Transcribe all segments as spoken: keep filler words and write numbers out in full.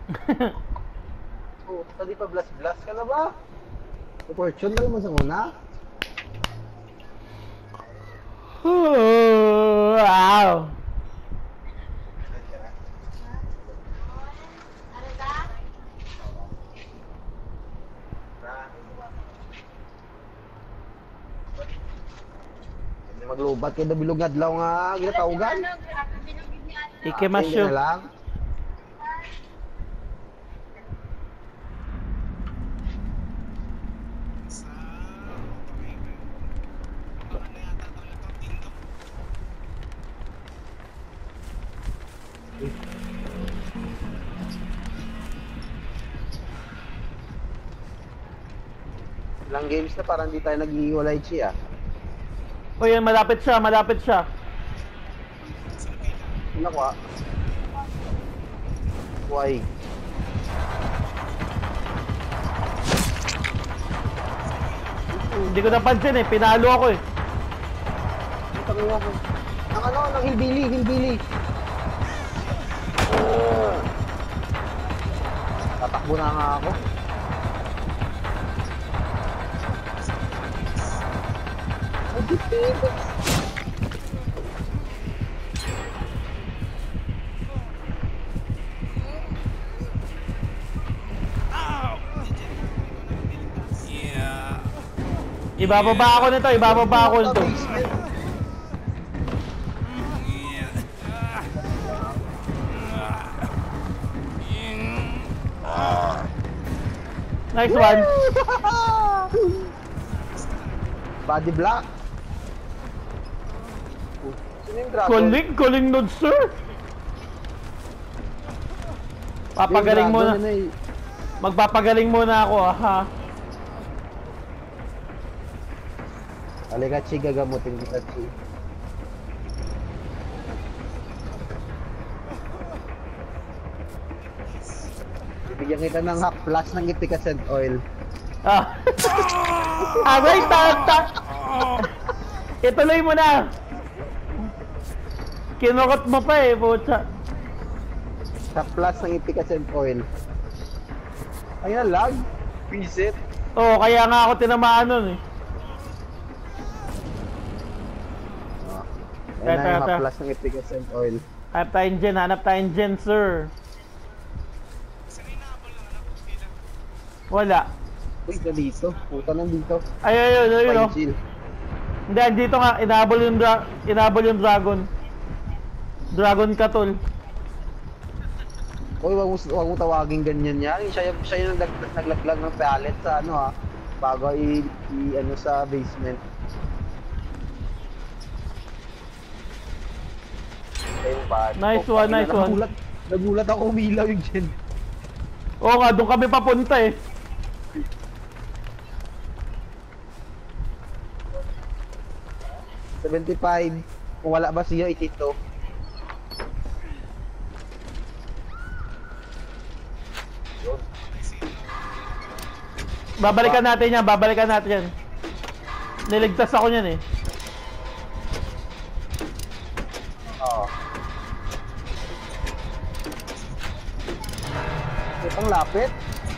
Oh, tadi pa blast-blast ka na ba? Fortune na mo sa una? Wow! Maglubat kay bilog adlaw nga ginatawgan. Ikimasyo. Na lang. Ilang games na parang di tayo nag-iwalay siya. O yan, malapit siya, malapit siya. Nakuha. Why? Hindi ko napansin eh, pinalo ako eh. Ang ako. Ang ano, ng hillbilly, hillbilly. Oh. Tatakbo na nga ako. Agitip. Ibababa ako nito, ibababa ako nito. Nice one. Body block. Sino yung dragon? Calling, calling node sir. Papagaling muna. Magpapagaling muna ako ha. Halika, Chi, gagamutin kita, Chi. Bibigyan kita ng half plus ng efficacent oil. Ah. Aray, tata. Ituloy mo na. Kinukot mo pa eh, pucha. Half plus ng efficacent oil. Ayun, lag. Visit. Oo, kaya nga ako tinamaan nun eh. Yan na yung plus ng efficacent oil. Hanap tayong gen, hanap tayong gen, sir. Wala. Uy, dito. Puta nandito. Ay, ayun, ayun, oh. Chill. Hindi, dito nga, inabol yung, dra inabol yung dragon. Dragon katol. Uy, wag mo, wag mo tawagin ganyan yan. Siya, siya yung nag naglaglag ng pallet sa ano ha. Bago i, i ano sa basement. Nice one, nice one. Nagulat, nagulat ako umilaw yung gen. Oo nga, doon kami papunta eh. seventy-five. Kung wala ba siya, itito. Babalikan natin yan, babalikan natin yan. Niligtas ako niyan eh. Oo. Ang lapit.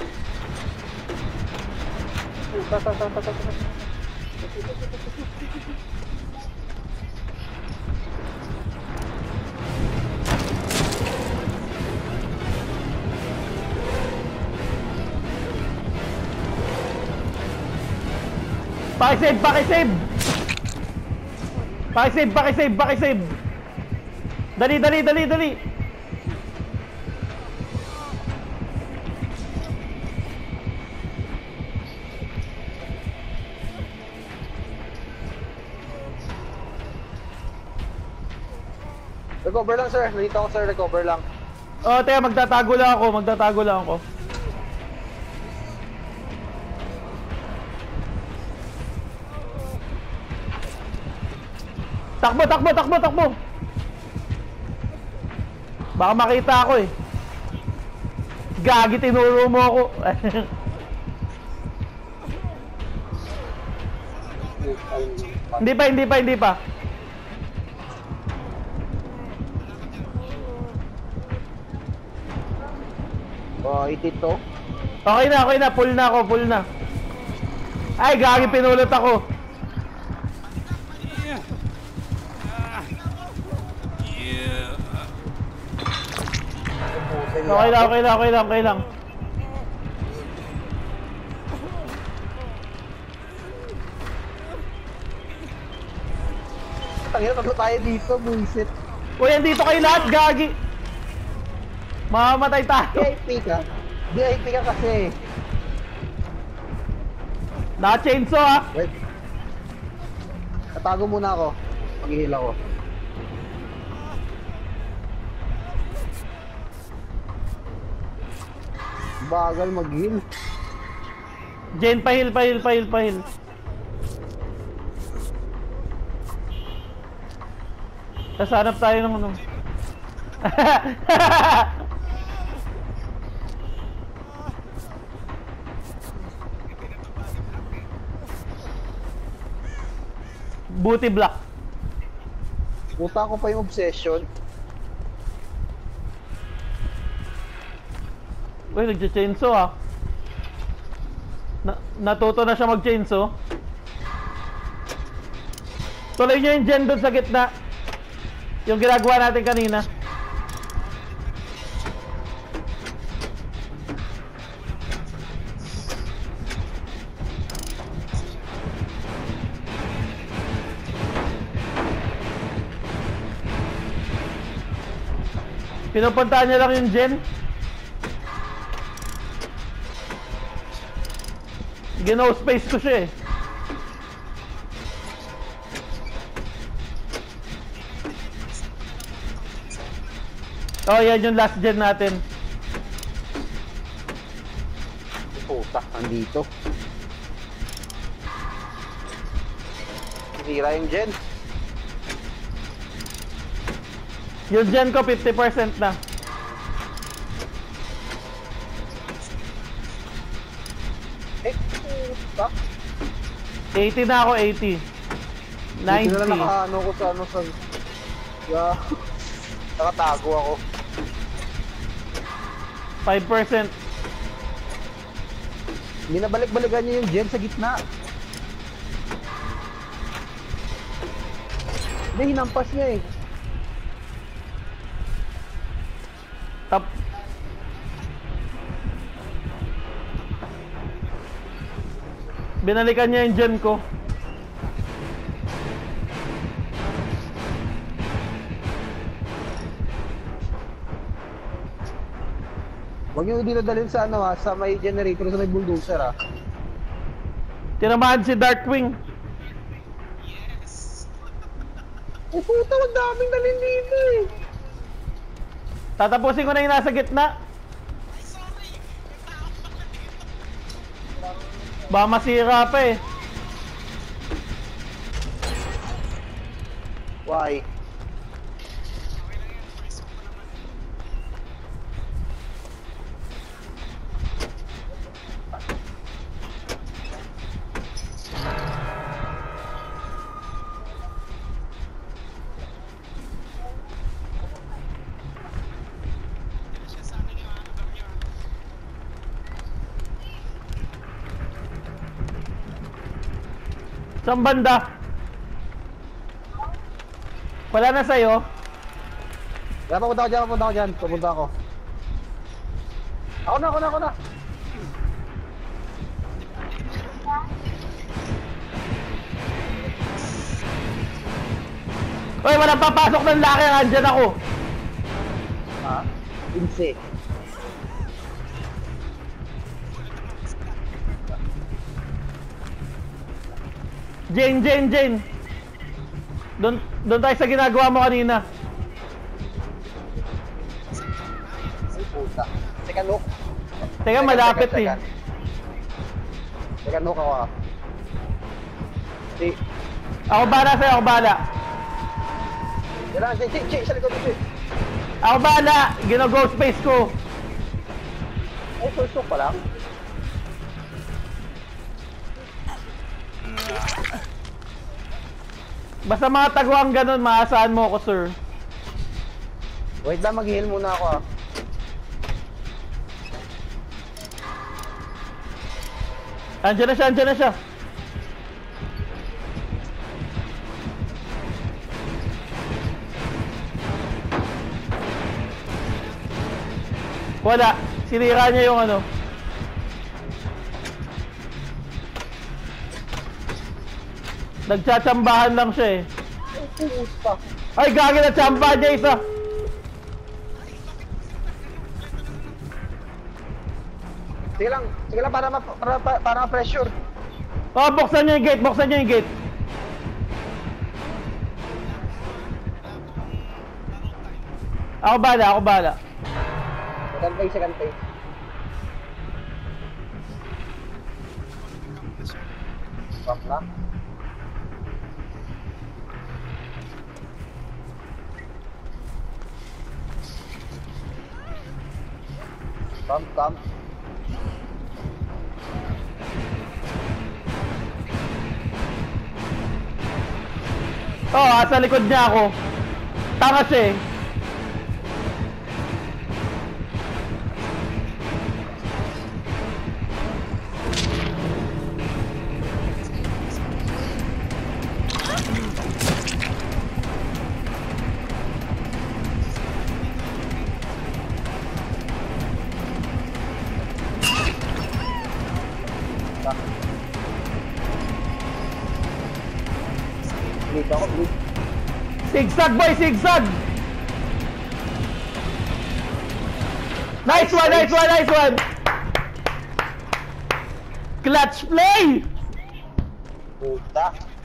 Pakisave, pakisave! Pakisave, pakisave, pakisave! Dali, dali, dali, dali! Recover lang sir, nandito ako sir, recover lang. Oh, teka, magtatago lang ako, magtatago lang ako. Takbo, takbo, takbo, takbo! Baka makita ako eh. Gagi, tinuro mo ako. Hindi pa, hindi pa, hindi pa. Oh, itito. Okay na, okay na. Full na ako, full na. Ay, gagi, pinulot ako. Okay lang, okay lang, okay lang, okay lang. Tangina, tatlo tayo dito, bullshit. Uy, andito kayo lahat, gagi. Mamamatay tayo. V I P ka? V I P ka kasi. Naka-chainsaw ah. Wait. Tatago muna ako. Mag-heal ako. Bagal mag-heal. Jane, pahil, pahil, pahil, pahil. Tapos hanap tayo ng ano. Booty block. Puta ko pa yung obsession. Uy, nagja-chainsaw ah. Na natuto na siya mag-chainsaw. Tuloy nyo yung gen doon sa gitna. Yung ginagawa natin kanina. Pinupuntahan niya lang yung gen. Gino space ko siya eh. Oh, yan yung last gen natin. Puta, andito. Sira yung gen. Yung gen ko fifty percent na. Eh, puta. eighty na ako, eighty. ninety. Dito na lang naka-ano ko sa ano sa... Yeah. Nakatago ako. five percent. Binabalik-balikan niya yung gen sa gitna. Hindi, hinampas niya eh. Tap. Binalikan niya yung gen ko. Huwag niyo dinadalhin sa ano ha, sa may generator, sa may bulldozer ha. Tinamaan si Darkwing. Eh puta, ang daming dalhin dito eh. Tatapusin ko na yung nasa gitna. Baka masira pa eh. Why? Saan banda? Wala na sa'yo? Kaya papunta ako dyan, papunta ako dyan, papunta ako. Ako na, ako na, ako na. Uy, walang papasok ng laki, andyan ako. Ha? Inse. Jane, Jane, Jane. Doon, doon tayo sa ginagawa mo kanina. Ay puta. Second hook. Teka, malapit eh. Second hook ako ah. Si. Ako bala sa'yo, ako bala. Yan lang, Jay, Jay, Jay, sa likod dito eh. Ako bala, gino-go space ko. Ay, first hook pa lang. Basta mga tagwang ganun, maasahan mo ako, sir. Wait lang, mag-heal muna ako ah. Andiyan na siya, andiyan na siya. Wala. Sinira niya yung ano. Nagtsatsambahan lang siya eh. Ay, gagi na tsamba niya isa. Sige lang, sige lang para ma para para, para ma-pressure. Oh, buksan niyo yung gate, buksan niyo yung gate. Ako bala, ako bala. Second phase, second phase. Pump na. Pump, pump. Oh, asa likod niya ako. Tanga siya eh. Bleed ako, bleed. Zigzag boy, zigzag. Nice one, nice one, nice one. Clutch play. Puta.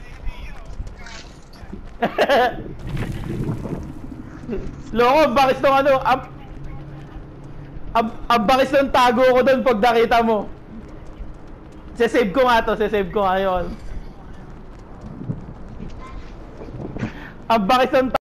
Loko, bakit nung ano, ang ang ang bakit ng tago ko doon pag nakita mo. Se-save ko nga to, se-save ko nga yun. Ang bakit ng